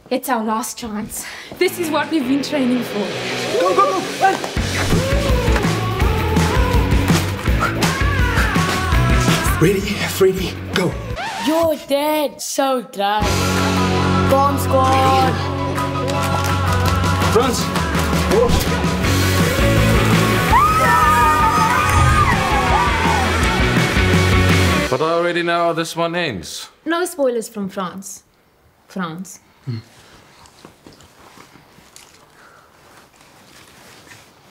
It's our last chance. This is what we've been training for. Go, go, go! Run! Ready, Freddy, go! You're dead. So dry. Bomb squad. Franz! Oh. But I already know how this one ends. No spoilers from France. France.